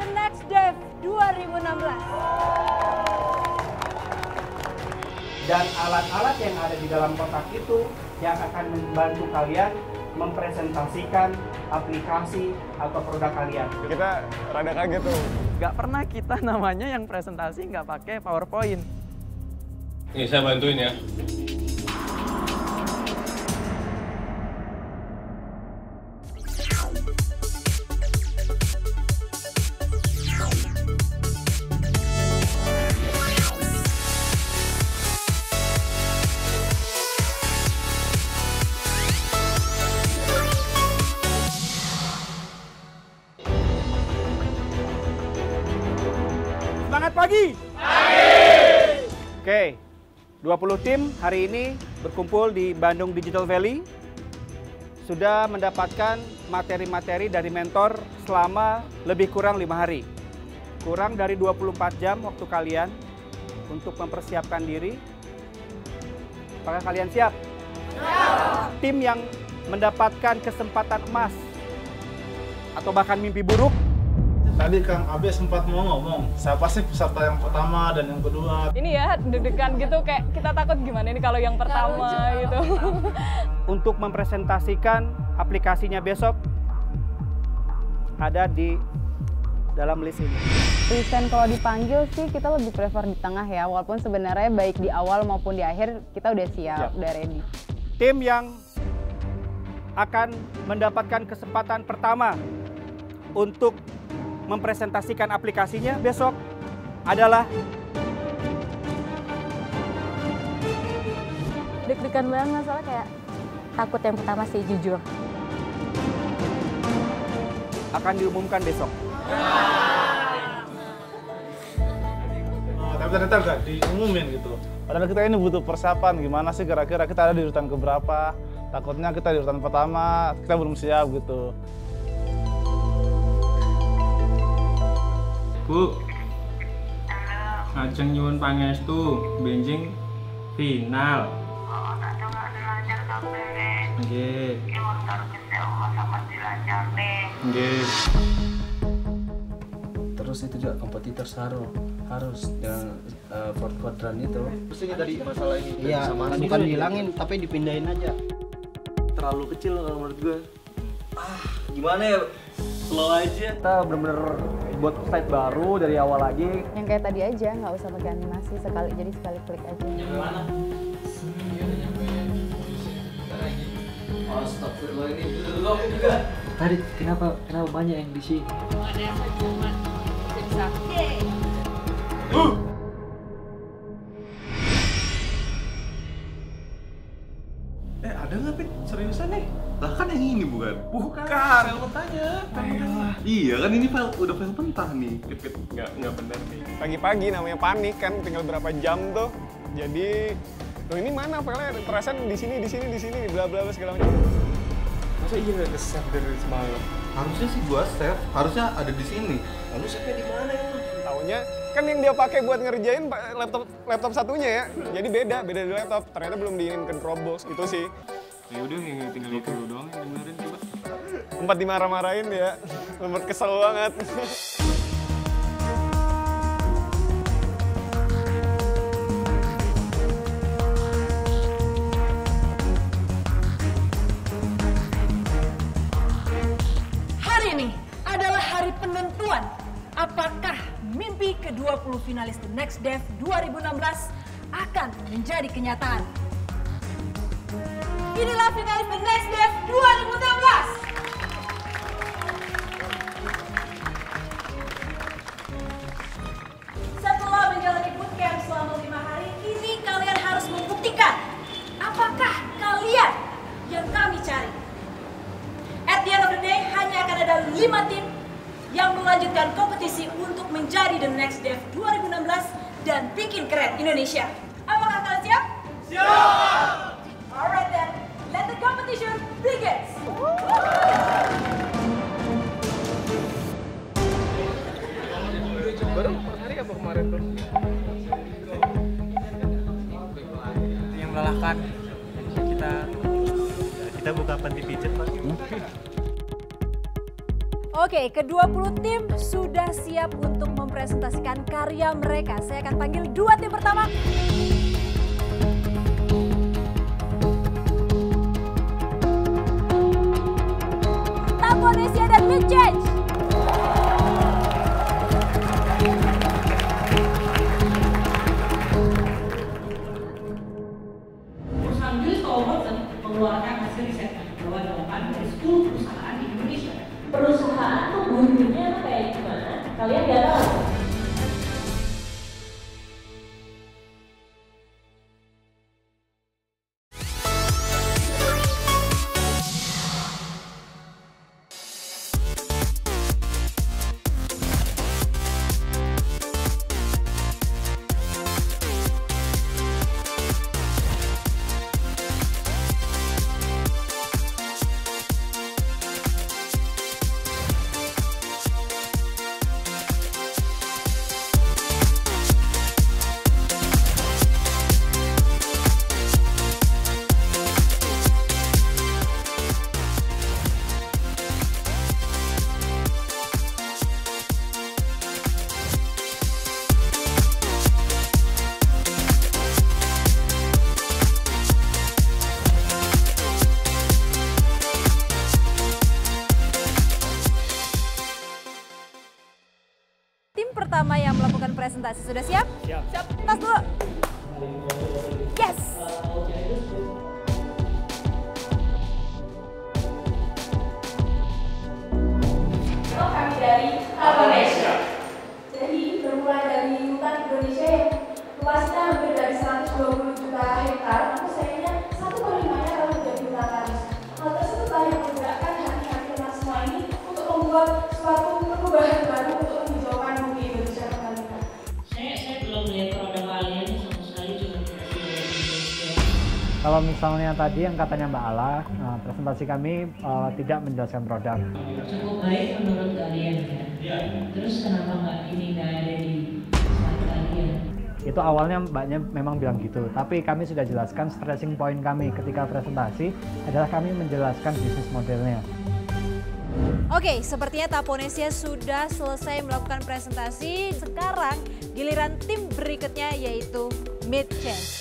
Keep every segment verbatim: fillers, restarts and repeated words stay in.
The Next Dev dua ribu enam belas. Dan alat-alat yang ada di dalam kotak itu yang akan membantu kalian mempresentasikan aplikasi atau produk kalian. Kita rada kaget tuh. Gak pernah kita namanya yang presentasi nggak pakai PowerPoint. Nih saya bantuin ya. Semangat pagi! Pagi! Oke, dua puluh tim hari ini berkumpul di Bandung Digital Valley. Sudah mendapatkan materi-materi dari mentor selama lebih kurang lima hari. Kurang dari dua puluh empat jam waktu kalian untuk mempersiapkan diri. Apakah kalian siap? Siap! Tim yang mendapatkan kesempatan emas atau bahkan mimpi buruk. Tadi Kang Abe sempat mau ngomong, siapa sih peserta yang pertama dan yang kedua? Ini ya, deg-degan gitu, kayak kita takut gimana ini kalau yang pertama gitu. Untuk mempresentasikan aplikasinya besok, ada di dalam list ini. Present kalau dipanggil sih kita lebih prefer di tengah ya, walaupun sebenarnya baik di awal maupun di akhir kita udah siap, siap. udah ready. Tim yang akan mendapatkan kesempatan pertama untuk mempresentasikan aplikasinya besok adalah deg-degan banget soalnya kayak takut yang pertama sih jujur. Akan diumumkan besok. Oh, tapi ternyata nggak diumumin gitu. Padahal kita ini butuh persiapan, gimana sih kira-kira kita ada di urutan keberapa? Takutnya kita di urutan pertama, kita belum siap gitu. Bu, ajeng nyuwun pangestu, benjing final. Oh, tak coba dilancar kabeh. Nggih. Iki motor gede Allah sama dilancar nih. Nggih. Terus itu juga kompetitor harus harus dengan uh, Ford Quadrant itu. Mestinya dari masalah ini. Iya, bukan dihilangin tapi dipindahin aja. Terlalu kecil kalau menurut gue. Ah, gimana ya? Slow aja. Kita bener-bener buat site baru dari awal lagi. Yang kayak tadi aja, nggak usah pakai animasi sekali, jadi sekali klik aja. Gimana? Oh, stop dulu ini dulu juga. Tadi kenapa kenapa banyak yang di sini? Ada yang cuma bisa. Uh. Eh, ada nggak, Pit? Seriusan nih? Lah kan yang ini bukan? Bukan. File petanya. Iya kan ini file udah file pentah nih. Pit, pit, nggak nggak benar nih. Pagi-pagi namanya panik kan, tinggal berapa jam tuh. Jadi, tuh ini mana filenya? Perasaan di sini, di sini, di sini, bla bla bla segala macam. Masa iya nggak nge-save dari semalam? Harusnya sih gua save, harusnya ada di sini. Lalu save-nya di mana ya? Taunya kan yang dia pakai buat ngerjain laptop laptop satunya ya. Jadi beda, beda di laptop. Ternyata belum diinin ke Dropbox itu sih. Ya udah, tinggal itu doang yang dengerin coba. Sempat dimarah-marahin ya. Sempat kesel banget. Hari ini adalah hari penentuan apakah mimpi ke dua puluh finalis The Next Dev dua ribu enam belas akan menjadi kenyataan. Inilah finalis The Next Dev dua ribu enam belas. Setelah menjalani bootcamp selama lima hari, ini kalian harus membuktikan apakah kalian yang kami cari. At the end of the day, hanya akan ada lima tim yang melanjutkan kompetisi untuk menjadi The Next Dev dua ribu enam belas dan bikin keren Indonesia. Apakah kalian siap? Siap! Alright then, let the competition begins! Baru per hari apa kemarin tuh? Yang melelahkan kita kita buka panti pijat Pak. Oke, kedua puluh tim sudah siap untuk mempresentasikan karya mereka. Saya akan panggil dua tim pertama. Taponesia dan Mid Change. Perusahaan Willis Towers Watson mengeluarkan hasil riset bahwa delapan dari sepuluh perusahaan di Indonesia. Perusahaan tuh bunyinya kayak gimana? Kalian nggak tahu? Pertama yang melakukan presentasi sudah siap? Siap. Siap. Tas dulu. Yes. Halo, kami dari Taponesia. Jadi bermula dari hutan Indonesia yang luasnya hampir dari seratus dua puluh juta hektar, namun sayangnya satu per limanya telah menjadi hutan tandus. Hal tersebutlah yang menggerakkan hati-hati kita semua ini untuk membuat suatu perubahan baru untuk menghijaukan bumi Indonesia kembali. Saya saya belum melihat produk kalian sama sekali, cuma Kalau misalnya tadi yang katanya Mbak Ala, nah, presentasi kami uh, tidak menjelaskan produk. cukup baik menurut kalian ya. Terus kenapa nggak ini nggak ada di slide kalian? Itu awalnya Mbaknya memang bilang gitu, tapi kami sudah jelaskan stressing point kami ketika presentasi adalah kami menjelaskan bisnis modelnya. Oke, sepertinya Taponesia sudah selesai melakukan presentasi. Sekarang giliran tim berikutnya yaitu Mid Change.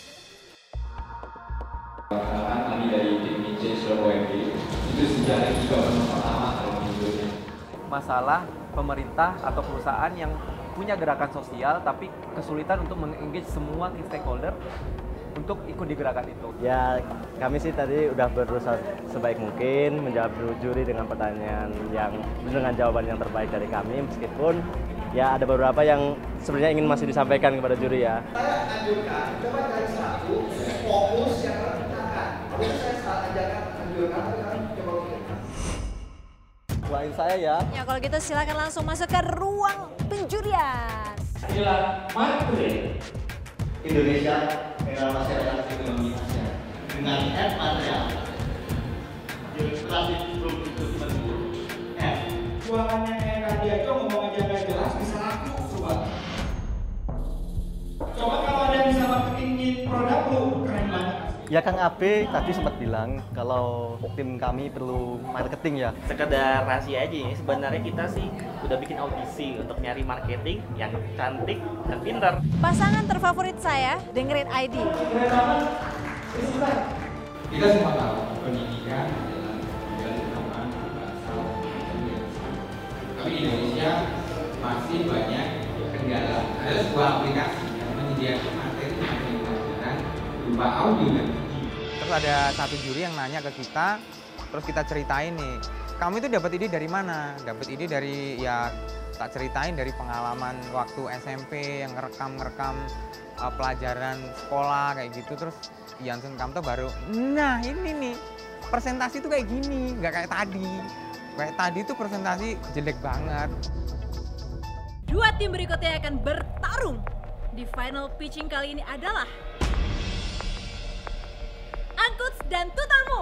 Perkenalkan, kami dari tim Mid Change O M D. Itu sejarah juga pertama kalau menurutnya. Masalah pemerintah atau perusahaan yang punya gerakan sosial tapi kesulitan untuk meng-engage semua stakeholder untuk ikut di gerakan itu. Ya, kami sih tadi udah berusaha sebaik mungkin menjawab juri dengan pertanyaan yang dengan jawaban yang terbaik dari kami, meskipun ya ada beberapa yang sebenarnya ingin masih disampaikan kepada juri ya. Saya anjurkan, coba cari satu fokus yang terpecahkan. Kalau saya salah ajarkan, anjurkan, coba Doain saya ya. Ya kalau gitu silakan langsung masuk ke ruang penjurian. Inilah Markle Indonesia era masyarakat ekonomi Asia dengan F material ilustrasi belum itu menurut F jualannya kayak tadi aja ngomong aja nggak jelas bisa laku coba coba kalau ada yang bisa marketingin produk lu keren banget. Ya Kang Abe tadi sempat bilang kalau tim kami perlu marketing ya. Sekedar rahasia aja ya, sebenarnya kita sih udah bikin audisi untuk nyari marketing yang cantik dan pintar. Pasangan terfavorit saya, dengerin I D. Kita semua tahu pendidikan adalah modal utama bangsa Indonesia. Tapi di Indonesia masih banyak kendala. Ada sebuah aplikasi yang menyediakan materi-materi pelajaran berupa audio dan video. Terus ada satu juri yang nanya ke kita, terus kita ceritain nih, kamu itu dapat ide dari mana? Dapat ide dari ya tak ceritain dari pengalaman waktu S M P yang ngerekam-ngerekam uh, pelajaran sekolah kayak gitu. Terus Jansen Kamto baru, nah ini nih presentasi tuh kayak gini, nggak kayak tadi. Kayak tadi tuh presentasi jelek banget. Dua tim berikutnya akan bertarung. Di final pitching kali ini adalah Angkuts dan Tutarmu.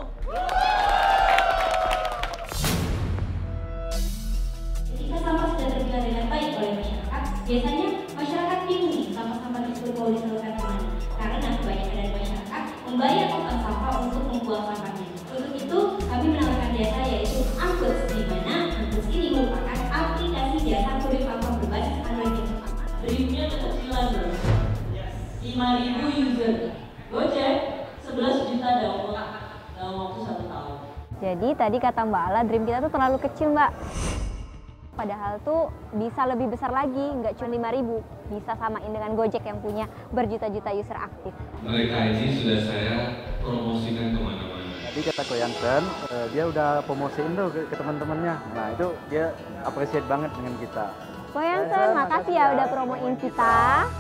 Ketika sampah sudah terpilah dengan baik oleh masyarakat, biasanya masyarakat bingung nih sampah-sampah tersebut mau disalurkan kemana. Karena kebanyakan dari masyarakat membayar tukang sampah untuk membuang sampahnya. Untuk itu, kami menawarkan jasa yaitu Angkuts, di mana Angkuts ini Jadi tadi kata Mbak Ala, dream kita tuh terlalu kecil Mbak. Padahal tuh bisa lebih besar lagi, nggak cuma lima ribu. Bisa samain dengan Gojek yang punya berjuta-juta user aktif. Mereka ini sudah saya promosikan kemana-mana. Tadi kata Ko Jansen, uh, dia udah promosiin tuh ke, ke teman-temannya. Nah itu dia appreciate banget dengan kita. Ko Jansen, makasih ya udah promoin kita.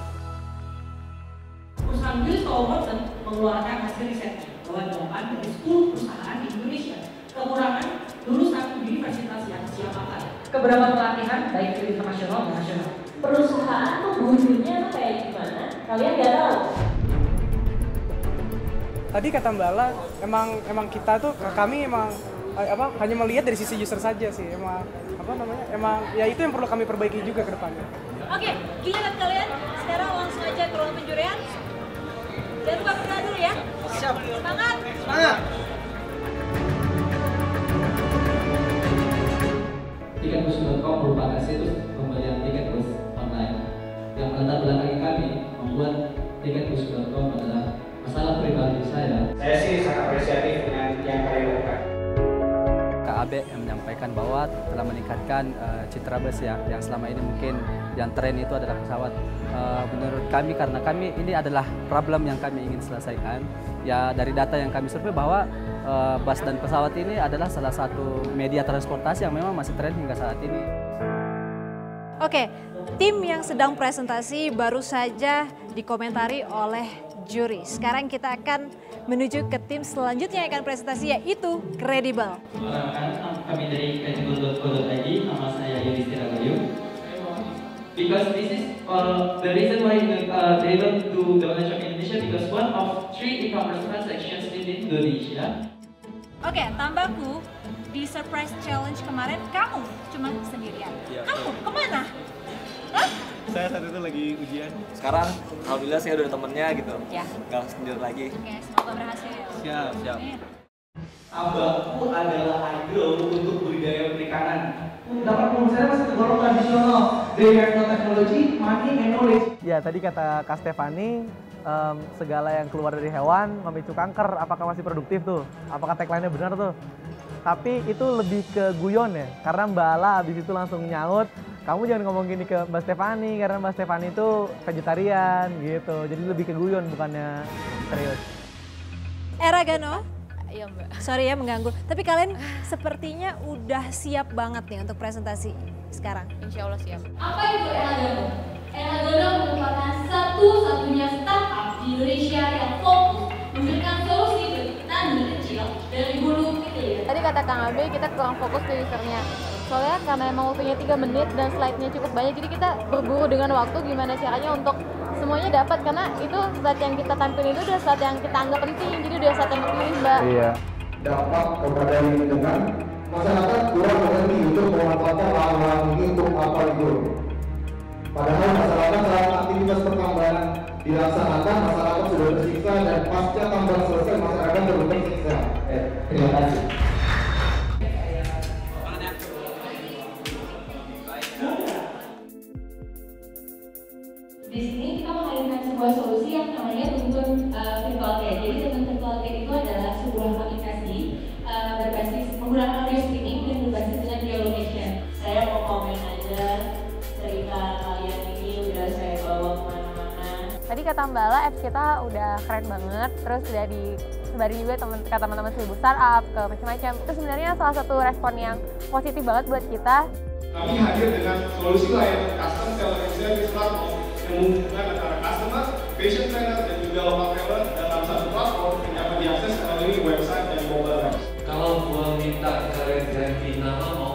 Perusahaan Willis Towers Watson mengeluarkan hasil risetnya bahwa delapan dari sepuluh perusahaan di Indonesia kekurangan lulusan universitas yang siap pakai. Keberapa pelatihan baik di internasional dan nasional. Perusahaan tuh bunyinya tuh kayak gimana? Kalian nggak tahu? Tadi kata Mbak Ala, emang emang kita tuh kami emang apa hanya melihat dari sisi user saja sih, emang apa namanya emang ya itu yang perlu kami perbaiki juga ke depannya. Oke, giliran kalian sekarang langsung aja ke ruang penjurian. Dan lupa pernah dulu ya. Siap. Semangat. Semangat. Tiketbus dot com merupakan situs pembelian tiket bus online yang melatar belakangi kami membuat tiketbus dot com adalah masalah pribadi saya. Saya sih sangat apresiatif dengan yang kalian lakukan. K A B yang menyampaikan bahwa telah meningkatkan uh, citra bus ya, yang selama ini mungkin yang tren itu adalah pesawat. Uh, menurut kami karena kami ini adalah problem yang kami ingin selesaikan. Ya dari data yang kami survei bahwa uh, bus dan pesawat ini adalah salah satu media transportasi yang memang masih tren hingga saat ini. Oke, tim yang sedang presentasi baru saja dikomentari oleh juri. Sekarang kita akan menuju ke tim selanjutnya yang akan presentasi, yaitu Kredibel. Perkenalkan, kami dari kredibel dot co dot i d, nama saya Yudhistira Bayu. Because this is uh, the reason why uh, they able to the knowledge of Indonesia, because one of three e-commerce transactions in Indonesia. Oke, tambahku di surprise challenge kemarin kamu cuma sendirian. Ya, kamu kemana? Hah? Saya saat itu lagi ujian. Sekarang alhamdulillah saya udah ada temennya gitu. Ya. Gak sendiri lagi. Oke, semoga berhasil. Siap, siap. Abahku adalah idol untuk budidaya perikanan. Dapat umur saya masih tergolong tradisional. They have no technology, money, and knowledge. Ya tadi kata Kak Stefani, um, segala yang keluar dari hewan memicu kanker. Apakah masih produktif tuh? Apakah tagline-nya benar tuh? Tapi itu lebih ke guyon ya, karena Mbak Ala abis itu langsung nyaut, kamu jangan ngomong gini ke Mbak Stefani, karena Mbak Stefani itu vegetarian gitu, jadi lebih ke guyon bukannya serius. Era Gano, Iya Mbak. sorry ya mengganggu, tapi kalian sepertinya udah siap banget nih untuk presentasi sekarang. Insya Allah siap. Apa itu Elagano? Elagano merupakan satu-satunya startup di Indonesia yang fokus memberikan solusi bagi petani kecil dari hulu ke hilir. Tadi kata Kang Abe, kita kurang fokus ke usernya. Soalnya karena emang waktunya tiga menit dan slide-nya cukup banyak, jadi kita berburu dengan waktu gimana caranya untuk semuanya dapat. Karena itu slide yang kita tampilin itu udah slide yang kita anggap penting, jadi udah slide yang terpilih Mbak. Iya. Dapat kepada ini dengan masyarakat kurang mengerti untuk memanfaatkan lahan-lahan ini untuk apa itu. Padahal masyarakat saat aktivitas pertambangan dilaksanakan, masyarakat sudah tersiksa dan pasca tambang selesai masyarakat terus tersiksa. Eh, terima kasih. Di sini kita menghadirkan sebuah solusi yang namanya Tuntun uh, Virtual Care. Jadi Tuntun Virtual Care itu adalah sebuah aplikasi uh, berbasis menggunakan audio streaming dan berbasis dengan geolocation. Saya mau komen aja cerita kalian ini udah saya bawa kemana-mana. Tadi kata Mbak Ala, apps kita udah keren banget, terus udah disebarin juga temen, ke teman-teman seribu startup, ke macam-macam. Itu sebenarnya salah satu respon yang positif banget buat kita. Kami hadir dengan solusi layanan custom seller service platform yang menghubungkan antara customer, patient trainer, dan juga local traveler dalam satu platform yang dapat diakses melalui website dan mobile apps. Kalau gua minta kalian nama mau.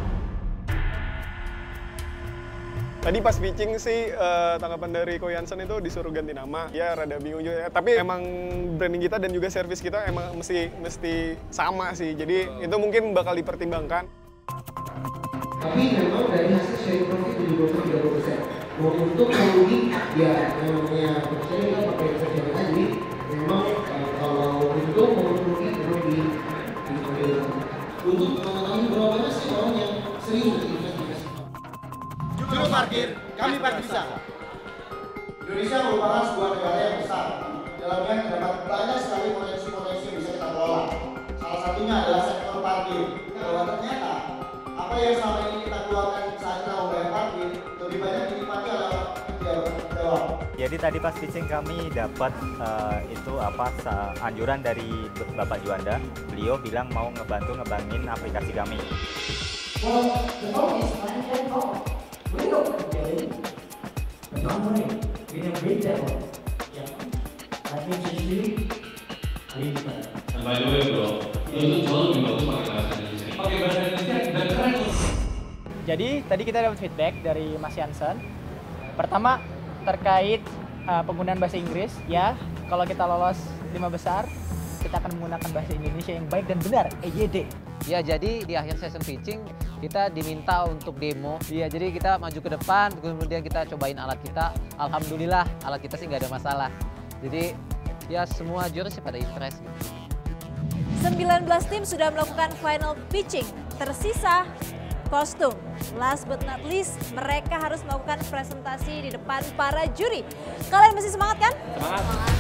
Tadi pas pitching sih uh, tanggapan dari Ko Jansen itu disuruh ganti nama. Ya rada bingung juga ya. Tapi emang branding kita dan juga service kita emang mesti mesti sama sih. Jadi oh. itu mungkin bakal dipertimbangkan. Tapi memang dari hasil sharing profit tujuh puluh sampai tiga puluh persen. Untuk memenuhi ya yang namanya percaya kita pakai percaya tadi memang uh, kalau untuk memenuhi perlu di diambil. Untuk mengetahui berapa banyak sih orang yang serius berinvestasi. Juru parkir, kami pasti bisa. Indonesia merupakan sebuah negara yang besar. Dalamnya terdapat banyak sekali potensi-potensi yang bisa kita kelola. Salah satunya adalah sektor parkir. Bahwa ternyata apa yang selama ini kita keluarkan saat kita membayar parkir lebih banyak dinikmati oleh jawab. Jadi tadi pas pitching kami dapat uh, itu apa anjuran dari Bapak Juanda. Beliau bilang mau ngebantu ngebangin aplikasi kami. Well, the phone is one and phone. We don't forget it. But don't worry, we have great demo. Yeah. I think it's really great. And by the way bro, itu jauh lebih bagus pakai bahasa Indonesia. Pakai bahasa Indonesia dan keren. Jadi tadi kita dapat feedback dari Mas Jansen. Pertama terkait uh, penggunaan bahasa Inggris. Ya, kalau kita lolos lima besar, kita akan menggunakan bahasa Indonesia yang baik dan benar, E Y D. Ya, jadi di akhir session pitching kita diminta untuk demo. Iya, jadi kita maju ke depan, kemudian kita cobain alat kita. Alhamdulillah, alat kita sih nggak ada masalah. Jadi ya semua jurus pada interest. sembilan belas tim sudah melakukan final pitching. Tersisa kostum. Last but not least, mereka harus melakukan presentasi di depan para juri. Kalian masih semangat kan? Semangat.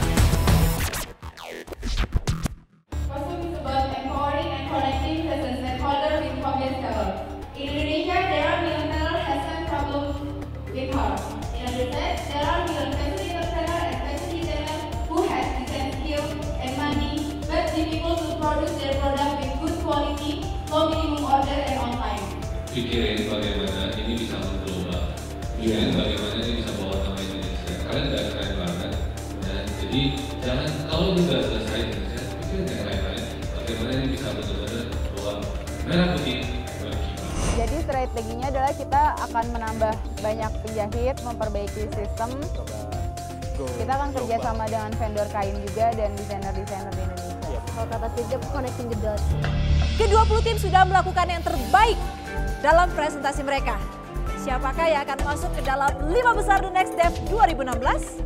Kostum is about empowering and connecting the stakeholder with obvious level. In Indonesia, there are million sellers has some problem with her. In addition, there are million facilitator seller, especially seller who has design skill and money, but difficult to produce their product with good quality, low minimum order and on time. Pikirin bagaimana ini bisa mengglobal. Pikirin bagaimana ini bisa bawa nama Indonesia. Kalian udah keren banget. Nah, jadi jangan kalau ini sudah selesai Indonesia, pikirin yang lain-lain. Bagaimana ini bisa benar-benar bawa merah putih. Jadi strateginya adalah kita akan menambah banyak penjahit, memperbaiki sistem. Kita akan kerjasama dengan vendor kain juga dan desainer-desainer di Indonesia. Kalau kata Steve Jobs, connecting the dots. Kedua puluh tim sudah melakukan yang terbaik dalam presentasi mereka. Siapakah yang akan masuk ke dalam lima besar The Next Dev dua ribu enam belas?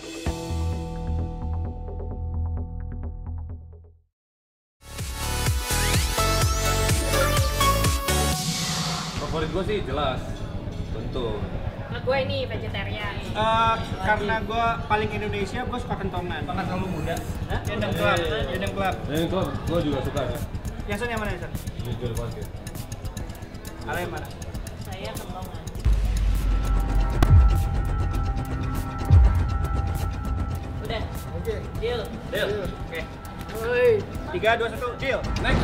Favorit gue sih jelas, bentuk. Nah, gue ini vegetarian. Uh, karena gue paling Indonesia, gue suka kentongan. Banget terlalu muda. Yendem Club, Yendem Club. Yendem Club, gue juga suka ya. Yason yang mana Yason? Jujur banget. Ale yang mana? Saya kentongan. Udah. Oke. Deal. Deal. Oke. Woi. Tiga, dua, satu, deal. Next.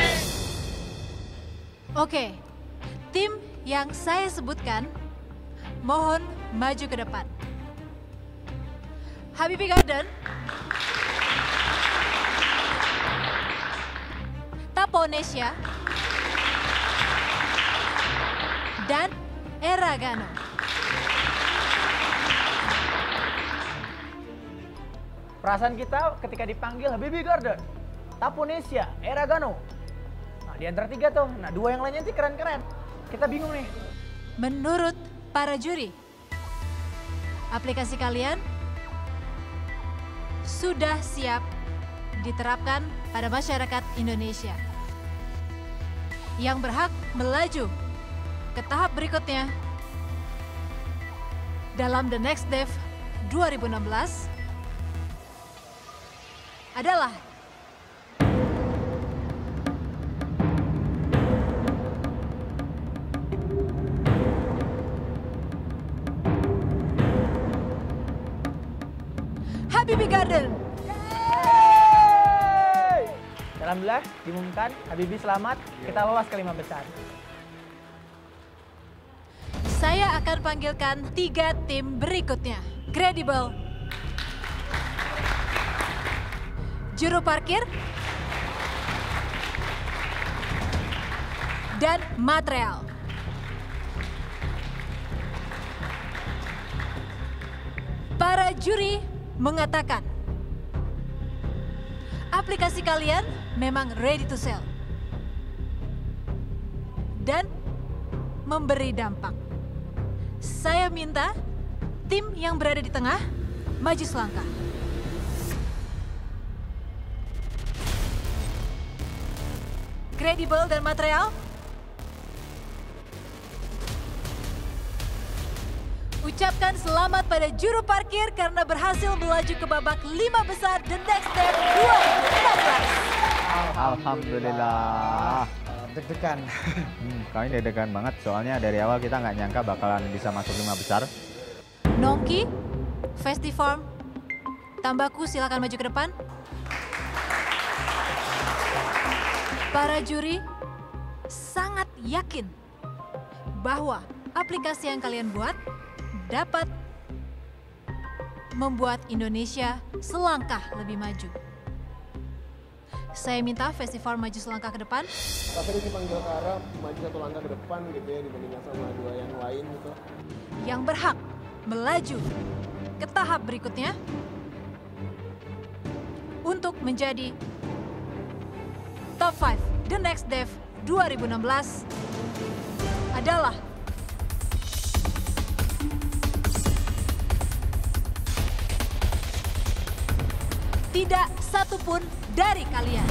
Oke, tim yang saya sebutkan mohon maju ke depan. Habibie Garden, Taponesia, dan Eragano. Perasaan kita ketika dipanggil Habibie Garden, Taponesia, Eragano. Nah, di antara tiga tuh, nah dua yang lainnya sih keren-keren. Kita bingung nih. Menurut para juri, aplikasi kalian sudah siap diterapkan pada masyarakat Indonesia yang berhak melaju ke tahap berikutnya dalam The Next Dev dua ribu enam belas adalah Habibie Garden. Alhamdulillah diumumkan Habibie selamat, kita lolos ke lima besar. Saya akan panggilkan tiga tim berikutnya. Credible, juru parkir, dan material. Para juri mengatakan aplikasi kalian memang ready to sell dan memberi dampak. Saya minta tim yang berada di tengah maju selangkah. Credible dan material, ucapkan selamat pada juru parkir karena berhasil melaju ke babak lima besar The Next Dev dua ribu enam belas. Alhamdulillah. deg-degan. Hmm, kami deg-degan banget soalnya dari awal kita nggak nyangka bakalan bisa masuk lima besar. Nongki, Festifarm, Tambaku silakan maju ke depan. Para juri sangat yakin bahwa aplikasi yang kalian buat dapat membuat Indonesia selangkah lebih maju. Saya minta Festival maju selangkah ke depan. Tapi ini panggil ke arah maju satu langkah ke depan gitu ya dibandingkan sama dua yang lain gitu. Yang berhak melaju ke tahap berikutnya untuk menjadi Top lima The Next Dev dua ribu enam belas adalah tidak satupun dari kalian.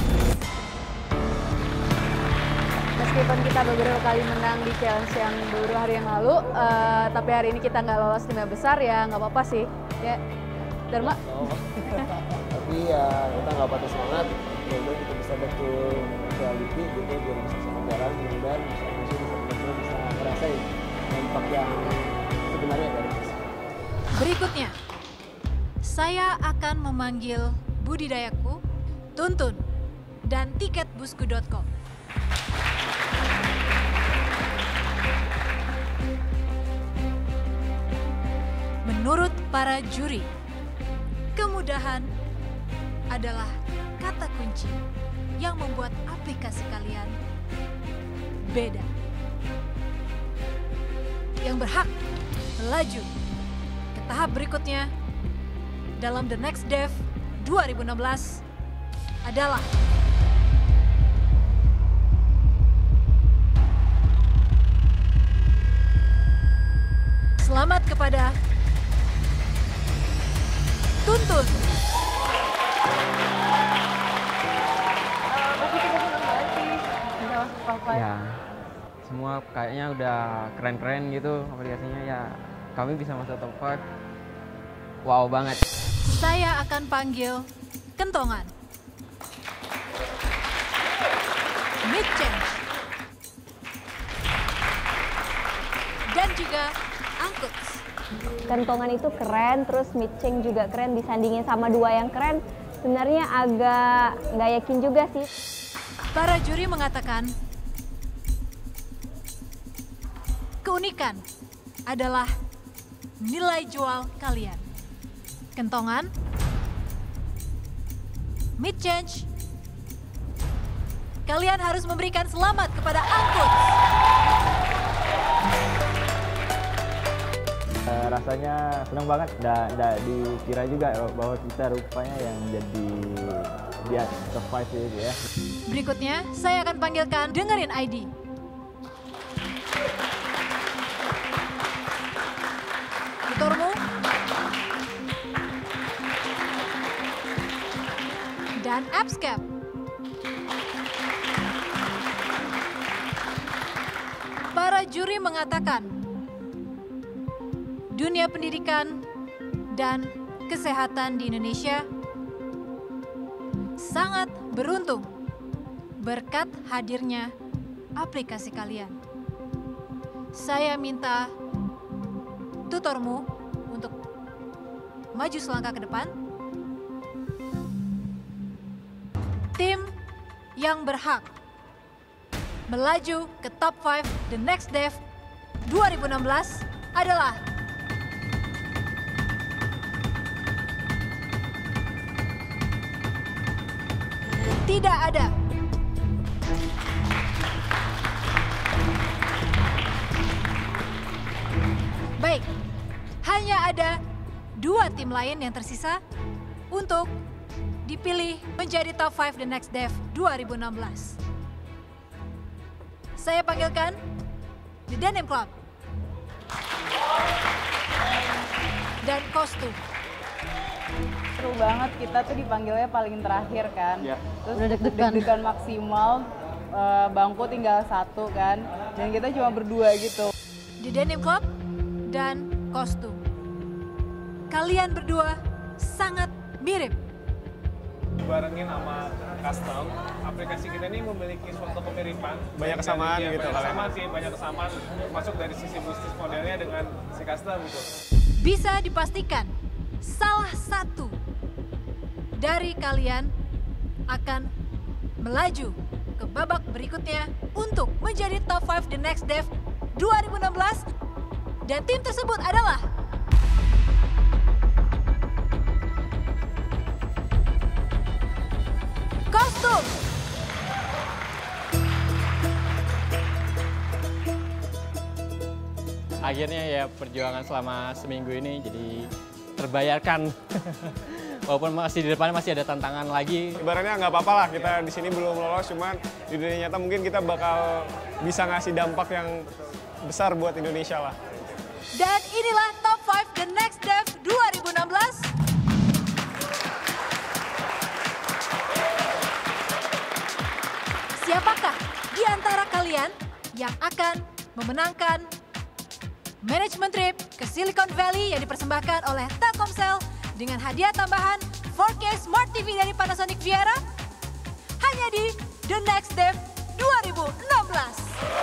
Meskipun kita beberapa kali menang di challenge yang beberapa hari yang lalu, uh, tapi hari ini kita nggak lolos lima besar ya nggak apa-apa sih. Ya, Dharma. Tapi ya kita nggak patah semangat. Mudah-mudahan kita bisa back to reality gitu di Indonesia Tenggara. Mudah-mudahan bisa masuk bisa benar-benar bisa ngerasain dampak yang sebenarnya dari kita. Berikutnya, saya akan memanggil budidayaku, Tuntun, dan tiketbusku dot com. Menurut para juri, kemudahan adalah kata kunci yang membuat aplikasi kalian beda. Yang berhak melaju ke tahap berikutnya dalam The Next Dev dua ribu enam belas adalah selamat kepada Tuntun. Ya, semua kayaknya udah keren-keren gitu aplikasinya ya. Kami bisa masuk top lima. Wow banget. Saya akan panggil Kentongan, Mid Change, dan juga Angkut. Kentongan itu keren, terus Mid Change juga keren, disandingin sama dua yang keren. Sebenarnya agak nggak yakin juga sih. Para juri mengatakan keunikan adalah nilai jual kalian. Kentongan, Mid Change, kalian harus memberikan selamat kepada Angkut. Uh, rasanya senang banget, nggak dikira juga bahwa kita rupanya yang jadi dia top lima itu ya. Berikutnya, saya akan panggilkan dengerin I D. Tutormu dan AppsCap. Para juri mengatakan dunia pendidikan dan kesehatan di Indonesia sangat beruntung berkat hadirnya aplikasi kalian. Saya minta tutormu untuk maju selangkah ke depan. Tim yang berhak melaju ke top lima The Next Dev dua ribu enam belas adalah tidak ada. Baik, hanya ada dua tim lain yang tersisa untuk dipilih menjadi top lima The Next Dev dua ribu enam belas. Saya panggilkan The Denim Club dan Kostum. Seru banget, kita tuh dipanggilnya paling terakhir kan. Ya. Terus Udah deg-degan. deg-degan maksimal, eh, bangku tinggal satu kan. Dan kita cuma berdua gitu. The Denim Club dan Kostum. Kalian berdua sangat mirip. Dibarengin sama custom, aplikasi kita ini memiliki suatu kemiripan. Banyak kesamaan ya, gitu. Banyak kesamaan sih, banyak kesamaan masuk dari sisi bisnis modelnya dengan si custom gitu. Bisa dipastikan salah satu dari kalian akan melaju ke babak berikutnya untuk menjadi top lima The Next Dev dua ribu enam belas dan tim tersebut adalah Kostum. Akhirnya ya perjuangan selama seminggu ini jadi terbayarkan. Walaupun masih di depannya masih ada tantangan lagi. Ibaratnya nggak apa-apa lah kita di sini belum lolos, cuman di dunia nyata mungkin kita bakal bisa ngasih dampak yang besar buat Indonesia lah. Dan inilah top lima The Next Dev dua ribu enam belas. Siapakah di antara kalian yang akan memenangkan manajemen trip ke Silicon Valley yang dipersembahkan oleh Telkomsel dengan hadiah tambahan four K Smart T V dari Panasonic Viera? Hanya di The Next Dev dua ribu enam belas.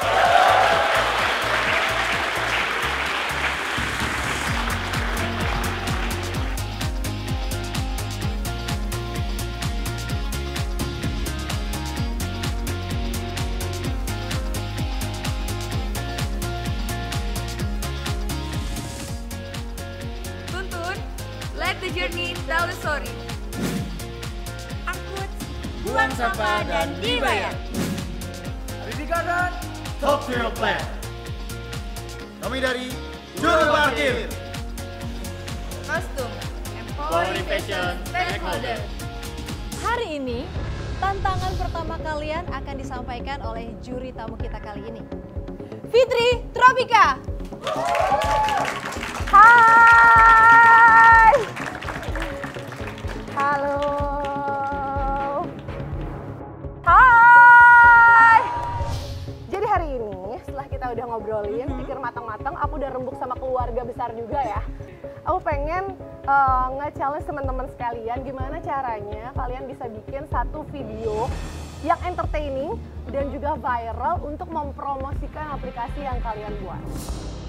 Let the journey tell the story. Angkut, buang sampah dan dibayar. Pendidikan Top Zero Plan. Kami dari Juru Parkir. Kostum, empowering fashion stakeholder. Hari ini, tantangan pertama kalian akan disampaikan oleh juri tamu kita kali ini. Fitri Tropika. Hai. Halo. Hai. Jadi hari ini setelah kita udah ngobrolin, pikir matang-matang, aku udah rembuk sama keluarga besar juga ya. Aku pengen uh, nge-challenge teman-teman sekalian gimana caranya kalian bisa bikin satu video yang entertaining dan juga viral untuk mempromosikan aplikasi yang kalian buat.